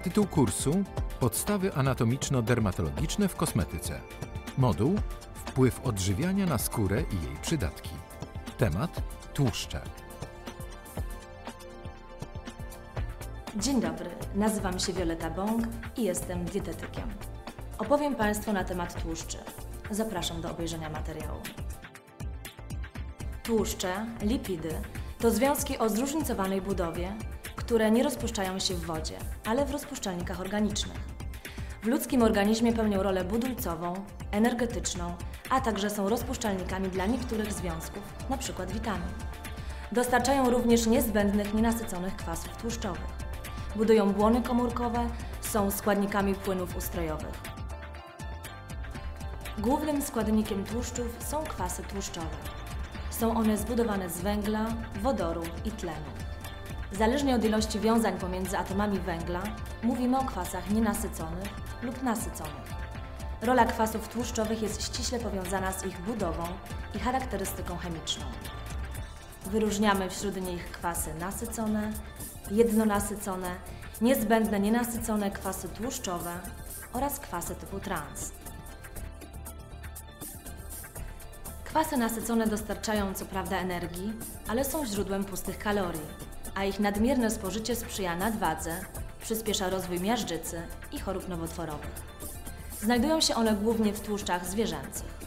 Tytuł kursu: Podstawy anatomiczno-dermatologiczne w kosmetyce. Moduł: Wpływ odżywiania na skórę i jej przydatki. Temat: tłuszcze. Dzień dobry, nazywam się Violeta Bąk i jestem dietetykiem. Opowiem Państwu na temat tłuszczy. Zapraszam do obejrzenia materiału. Tłuszcze, lipidy, to związki o zróżnicowanej budowie, które nie rozpuszczają się w wodzie, ale w rozpuszczalnikach organicznych. W ludzkim organizmie pełnią rolę budulcową, energetyczną, a także są rozpuszczalnikami dla niektórych związków, np. witamin. Dostarczają również niezbędnych nienasyconych kwasów tłuszczowych. Budują błony komórkowe, są składnikami płynów ustrojowych. Głównym składnikiem tłuszczów są kwasy tłuszczowe. Są one zbudowane z węgla, wodoru i tlenu. Zależnie od ilości wiązań pomiędzy atomami węgla, mówimy o kwasach nienasyconych lub nasyconych. Rola kwasów tłuszczowych jest ściśle powiązana z ich budową i charakterystyką chemiczną. Wyróżniamy wśród nich kwasy nasycone, jednonasycone, niezbędne nienasycone kwasy tłuszczowe oraz kwasy typu trans. Kwasy nasycone dostarczają co prawda energii, ale są źródłem pustych kalorii, a ich nadmierne spożycie sprzyja nadwadze, przyspiesza rozwój miażdżycy i chorób nowotworowych. Znajdują się one głównie w tłuszczach zwierzęcych.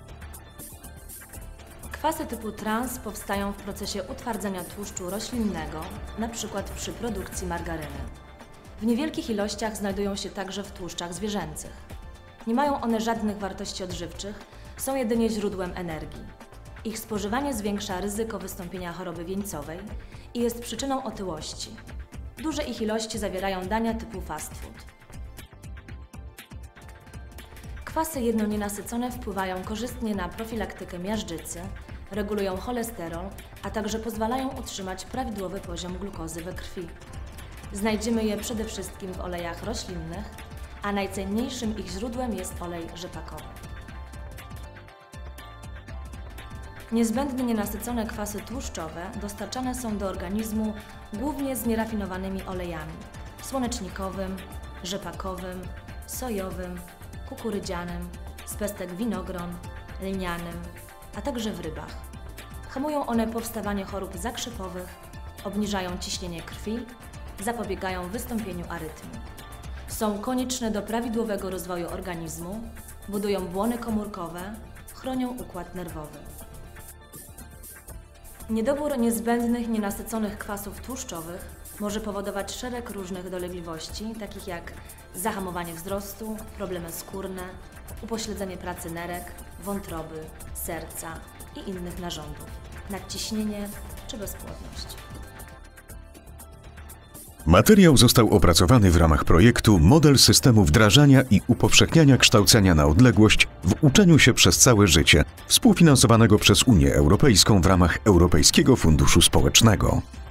Kwasy typu trans powstają w procesie utwardzania tłuszczu roślinnego, np. przy produkcji margaryny. W niewielkich ilościach znajdują się także w tłuszczach zwierzęcych. Nie mają one żadnych wartości odżywczych, są jedynie źródłem energii. Ich spożywanie zwiększa ryzyko wystąpienia choroby wieńcowej i jest przyczyną otyłości. Duże ich ilości zawierają dania typu fast food. Kwasy jednonienasycone wpływają korzystnie na profilaktykę miażdżycy, regulują cholesterol, a także pozwalają utrzymać prawidłowy poziom glukozy we krwi. Znajdziemy je przede wszystkim w olejach roślinnych, a najcenniejszym ich źródłem jest olej rzepakowy. Niezbędne nienasycone kwasy tłuszczowe dostarczane są do organizmu głównie z nierafinowanymi olejami słonecznikowym, rzepakowym, sojowym, kukurydzianym, z pestek winogron, lnianym, a także w rybach. Hamują one powstawanie chorób zakrzepowych, obniżają ciśnienie krwi, zapobiegają wystąpieniu arytmii. Są konieczne do prawidłowego rozwoju organizmu, budują błony komórkowe, chronią układ nerwowy. Niedobór niezbędnych nienasyconych kwasów tłuszczowych może powodować szereg różnych dolegliwości, takich jak zahamowanie wzrostu, problemy skórne, upośledzenie pracy nerek, wątroby, serca i innych narządów, nadciśnienie czy bezpłodność. Materiał został opracowany w ramach projektu Model systemu wdrażania i upowszechniania kształcenia na odległość w uczeniu się przez całe życie, współfinansowanego przez Unię Europejską w ramach Europejskiego Funduszu Społecznego.